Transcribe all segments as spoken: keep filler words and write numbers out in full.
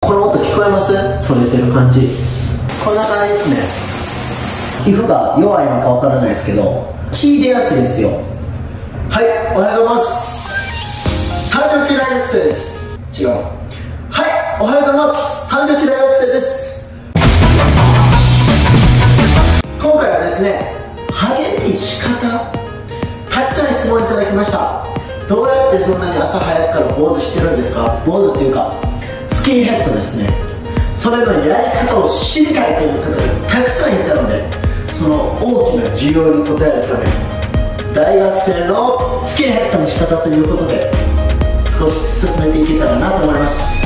この音聞こえます？反れてる感じ。こんな感じですね。皮膚が弱いのかわからないですけど血出やすいんですよ。はい、おはようございます。さんじゅうき大学生です。違う。はい、おはようございます。さんじゅうき大学生です。今回はですね、励み仕方、たくさん質問いただきました。どうやってそんなに朝早くから坊主してるんですか？坊主っていうかスキンヘッドですね。それのやり方を知りたいという方がたくさんいたので、その大きな需要に応えるために大学生のスキンヘッドの仕方ということで少し進めていけたらなと思います。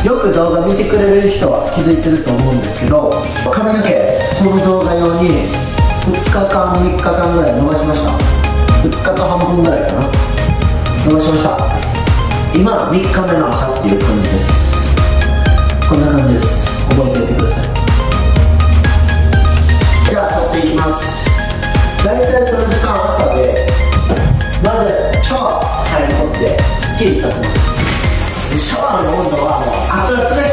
よく動画見てくれる人は気づいてると思うんですけど、髪の毛この動画用にふつかかんみっかかんぐらい伸ばしました。ふつかかはんぶんぐらいかな、伸ばしました。今みっかめの朝っていう感じです。こんな感じです。覚えておいてください。じゃあ剃っていきます。大体その時間朝でまずシャワー入り込んですっきりさせます。シャワーの温度はもう熱々です。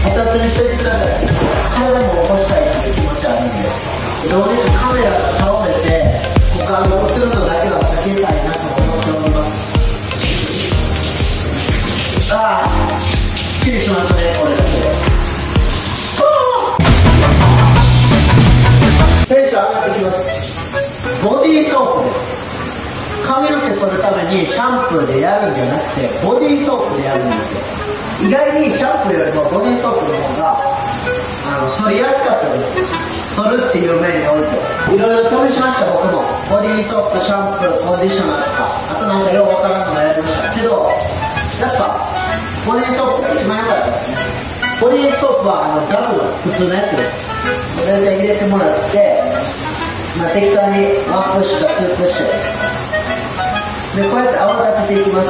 熱々にしておいてください。体も起こしたいという気持ちあるんで、どうですカメラが倒れて股間が映るのだけは避けたいなと思っております。ああ、すっきりしますね、これだけで。テンション上がってきます。ボディーソープです。髪の毛剃るためにシャンプーでやるんじゃなくてボディーソープでやるんですよ。意外にシャンプーよりもボディーソープの方があの剃りやすかったです。剃るっていう面においていろいろ試しました。僕もボディーソープ、シャンプー、コンディショナーとか、あとなんかようわからんのもやりましたけど、やっぱボディーソープが一番良かったですね。ボディーソープはあのダブル普通のやつです。大体入れてもらって、まあ、適当にワンプッシュかツープッシュでこうやって泡立てていきます。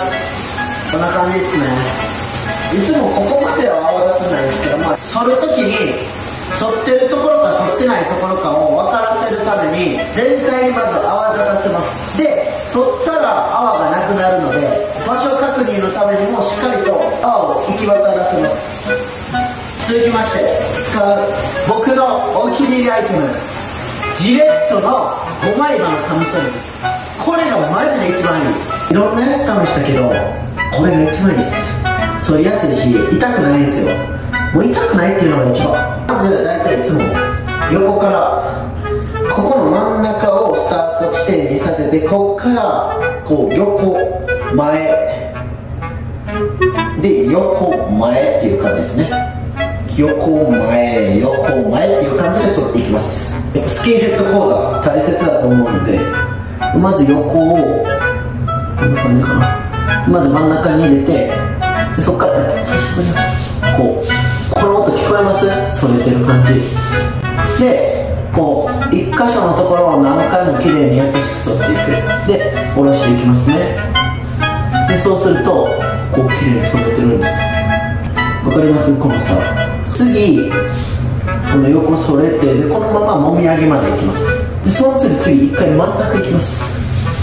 こんな感じですね。いつもここまでは泡立てないんですけど、まあ、剃るときに剃ってるところか剃ってないところかを分からせるために全体にまず泡立たせます。で剃ったら泡がなくなるので、場所確認のためにもしっかりと泡を行き渡らせます。続きまして使う僕のお気に入りアイテム、ジレットのごまい刃のカミソリです。これがマジで一番いい。いろんなやつ試したけどこれが一番いいです。剃りやすいし痛くないんですよ。もう痛くないっていうのが一番。まず大体いつも横からここの真ん中をスタート地点にさせて、ここからこう横前で横前っていう感じですね。横前横前っていう感じで剃っていきます。やっぱスキンヘッド講座大切だと思うので、まず横をこんな感じかな、まず真ん中に入れて、でそこから最初にこうこの音聞こえます？反れてる感じで、こう一箇所のところを何回もきれいに優しく剃っていく。で下ろしていきますね。でそうするとこうきれいに剃れてるんです。わかります？この差。次この横それて、でこのままもみあげまでいきます。でその次次一回真ん中いきます。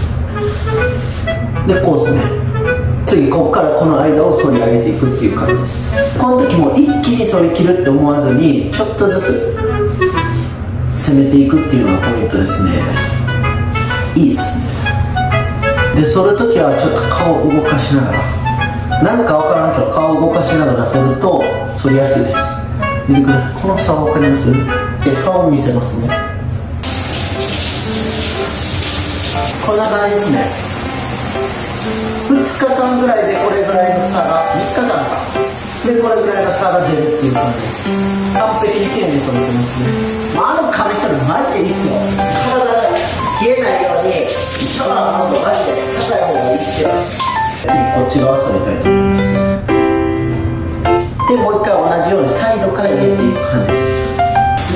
でこうですね。次ここからこの間を反り上げていくっていう感じです。この時も一気に反り切るって思わずにちょっとずつ攻めていくっていうのがポイントですね。いいっすね。で反る時はちょっと顔を動かしながら、なんかわからんけど顔を動かしながら反ると反りやすいです。見てください。この差分かります？で差を見せますね。こんな感じですね。ふつかかんぐらいでこれぐらいの差が、みっかかんかでこれぐらいの差が出るっていう感じです。完璧にきれいに剃れてますね。まあ、あのカミソリマジでいいっすよ。体が冷えないようにシャワーの温度マジで高い方がいいっすよ。次こっち側剃りたいと思います。でもう一回同じようにサイドから入れていく感じです。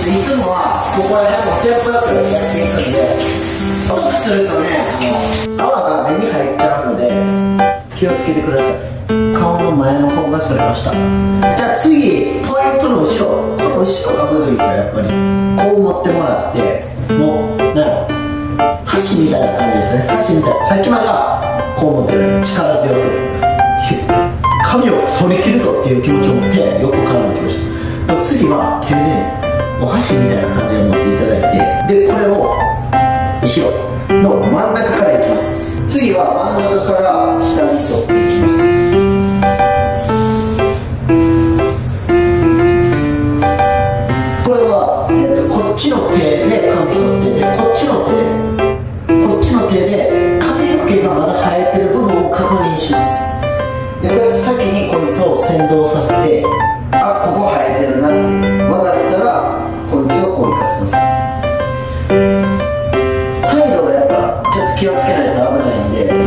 でいつもはここら辺もテープアップやっていくんで、遅くするとね、泡が目に入っちゃうので気をつけてください。顔の前の方が剃れました。じゃあ次ポイントの後ろ、この後ろがむずいですよ。やっぱりこう持ってもらって、もうなんやろ、箸みたいな感じですね。箸みたいな、さっきまではこう持ってる、力強く髪を剃り切るぞっていう気持ちを持って横から持ってきました。 次は手でお箸みたいな感じで持っていただいて、でこれを後ろの真ん中からいきます。次は真ん中から下に沿っていきます。これは、えっと、こっちの手で髪剃ってで、こっちの手こっちの手で髪の毛がまだ生えてる部分を確認します。でこれ先にこいつを先導させて、あ、ここ生えてるなって分かったらこいつをこう生かします。サイドがやっぱちょっと気をつけないと危ないんで、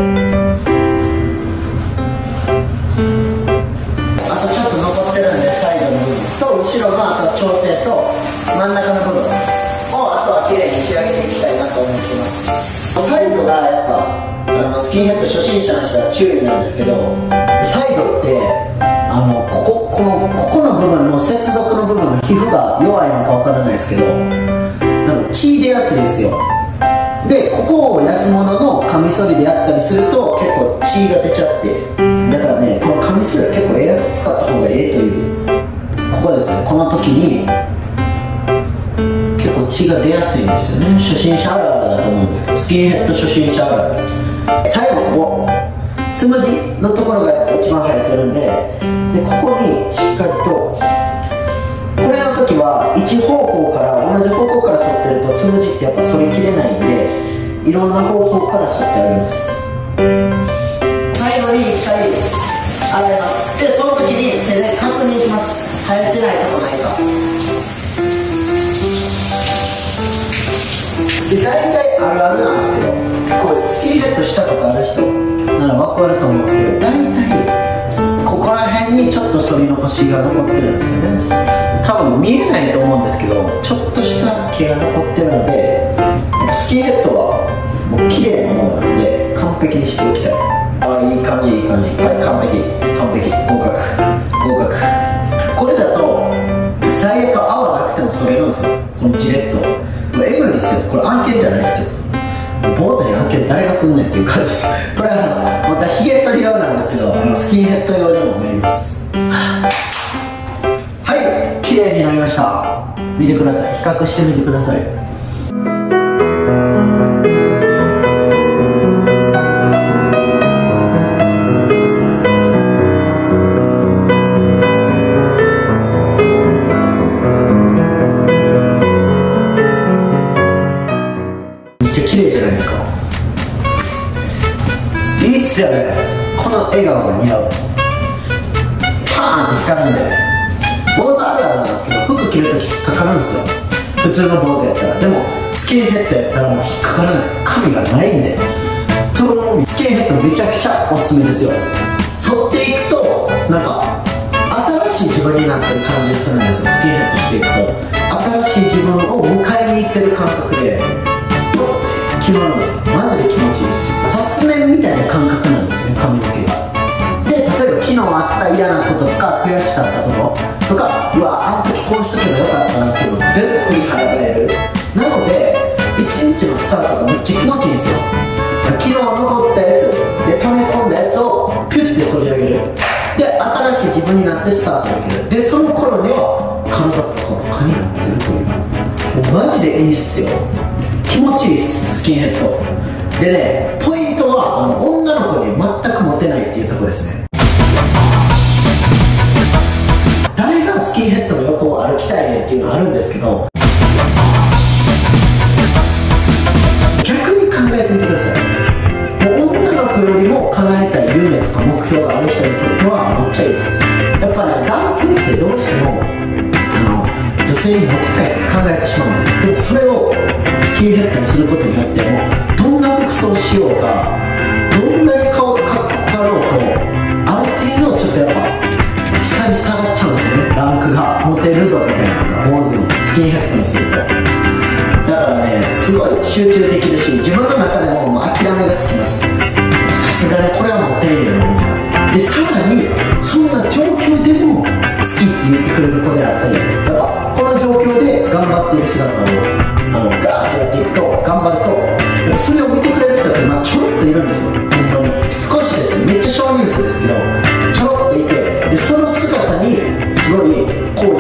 あとちょっと残ってるんで、サイドの部分と後ろのあと調整と真ん中の部分をあとは綺麗に仕上げていきたいなと思っています。サイドがやっぱあのスキンヘッド初心者の人は注意なんですけど、サイドってあのこここのここの部分の接続の部分の皮膚が弱いのかわからないですけど、なんか血出やすいですよ。でここを安物のカミソリでやったりすると結構血が出ちゃって、だからねこのカミソリは結構ええやつ使った方がええという、ここですね、この時に結構血が出やすいんですよね。初心者あるあるだと思うんですけど、スキンヘッド初心者あるある。最後ここつむじのところが一番生えてるんで、でここにしっかりと、これの時は一方向から同じ方向から沿ってるとつむじってやっぱ反りきれないんで、いろんな方向から沿ってあげます。最後に一回洗います。でその時に手で確認します。生えてないとこないか。で大体あるあるなんですけど、これスキンヘッドしたことある人なら分かると思うんですけど、大体ここら辺にちょっと反り残しが残ってるんですよね。多分見えないと思うんですけど、ちょっとした毛が残ってるので、スキンヘッドはもう綺麗なものなので完璧にしておきたい。ああ、いい感じいい感じ、はい、完璧完璧、合格合格。これだと最悪泡なくても剃れるんですよ、このジレット。これエグいですよ、これ案件じゃないですよ。坊主に案件誰が踏んねんっていう感じです。これはまたヒゲ剃り用なんですけど、あのスキンヘッド用にもなります。はい、綺麗になりました。見てください、比較してみてください。綺麗じゃないですか。いいっすよね、この笑顔が似合う。パーンって光るんで、坊主あるあるなんですけど、服着るとき引っかかるんですよ、普通の坊主やったら。でもスキンヘッドやったらもう引っかからない、髪がないんで。そのスキンヘッドめちゃくちゃおすすめですよ。剃っていくとなんか新しい自分になってる感じがするんですよ。スキンヘッドしていくと新しい自分を迎えに行ってる感覚で決まるんですよ。マジで気持ちいいです。雑念みたいな感覚なんですね、髪の毛が。で例えば昨日あった嫌なこととか悔しかったこととか、うわあの時こうしとけばよかったなっていうのを全部振り払える。なので一日のスタートがめっちゃ気持ちいいんですよ。昨日残ったやつで溜め込んだやつをピュッて反り上げる。で新しい自分になってスタートできる。でその頃には体がポカポカになってるという、もうマジでいいっすよ。気持ちいいっす、スキンヘッドでね。ポイントはあの女の子に全くモテないっていうところですね。誰がスキンヘッドの横を歩きたいねっていうのはあるんですけど、逆に考えてみてください。もう女の子よりも叶えたい夢とか目標がある人にとってはめっちゃいいです。やっぱね、男性ってどうしてもあの女性にモテたいって考えてしまうんですよ。でもそれをスキンヘッドにすることによっても、どんな服装しようがどんなに顔がかっこよかろうと、ある程度ちょっとやっぱ下に下がっちゃうんですよね、ランクが。モテる度みたいなのが坊主にスキンヘッドにすると。だからね、すごい集中できるし、自分の中でももう諦めがつきます。さすがにこれはモテるよみたいな。でさらにそんな状況でも好きって言ってくれる子であったり、だからこの状況で頑張っている姿をあのガーッとやっていくと、頑張るとそれを見てくれる人って、まあ、ちょろっといるんですよ、ほんまに。少しですね、めっちゃ少人数ですけどちょろっといて、でその姿にすごい好意を持ってくれ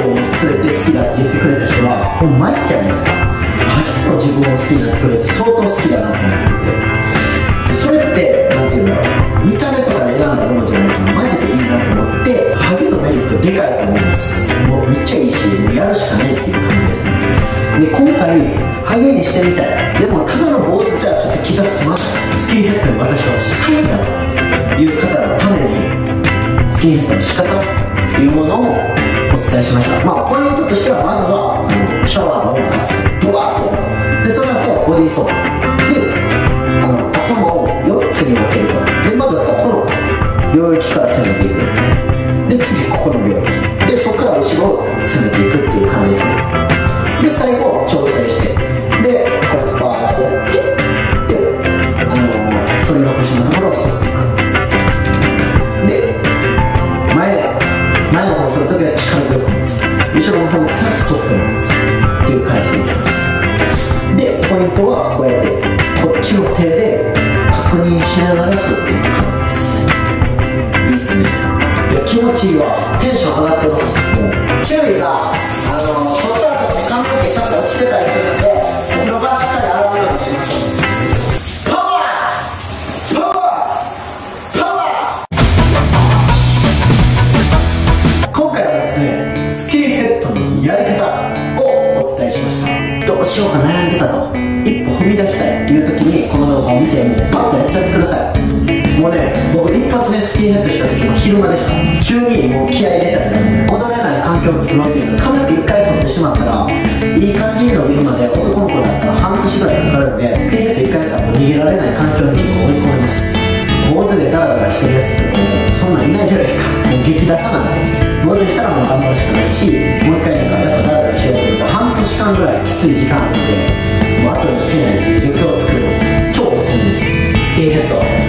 れて好きだって言ってくれた人はもうマジじゃないですか。あ、結構自分を好きになってくれて相当好きだなと思ってて、それってなんていうんだろう、見た目とかで選んだものじゃないからマジでいいなと思って、ハゲのメリットでかいと思います。もうめっちゃいいし、もうやるしかないっていう感じですね。で今回ハゲにしてみたい、でもただの坊主じゃちょっと気が済まない、スキンヘッドに私はしたいんだという方のためにスキンヘッドの仕方というものをお伝えしました。まあポイントとしては、まずはあのシャワーの温度が熱くブワーってやると、でその後ボディーソープであの頭をよっつに分けると、でまずはこの領域から攻めていく、で次ここの領域で、そこから後ろを攻めていくっていう感じですね。で最後調整して、でこうやってバーってやって、であのそれの腰のところを沿っていく、で前前の方をするときは力強く持つ、後ろの方のときはソフトに持つっていう感じでいきます。でポイントはこうやってこっちの手で確認しながら沿っていく感じです。いいっすね。いや気持ちいいわ、テンション上がってます。もう注意があのそった後って髪の毛ちょっと落ちてたりするので、お風呂場しっかり洗うようにしましょう。パワーパワーパワー。今回はですね、スキンヘッドのやり方をお伝えしました。どうしようか悩んでたと、一歩踏み出したいっていう時にこの動画を見てバッとやっちゃってください。もうね、僕一発目スキンヘッドした時も昼間でした。急にもう気合い入れたりなんで、戻れない環境を作ろうっていうので、髪の毛一回剃ってしまったらいい感じに伸びるまで男の子だったら半年ぐらいかかるんで、スキンヘッド一回やったらもう逃げられない環境に自分を追い込めます。坊主でダラダラしてるやつってもうそんなんいないじゃないですか。もう激ダサなんで、坊主にしたらもう頑張るしかないし、もう一回なんかやっぱダラダラしようと思ったら半年間ぐらいきつい時間あるんで、もう後に引けないっていう状況を作れます。超おすすめです、スキンヘッド。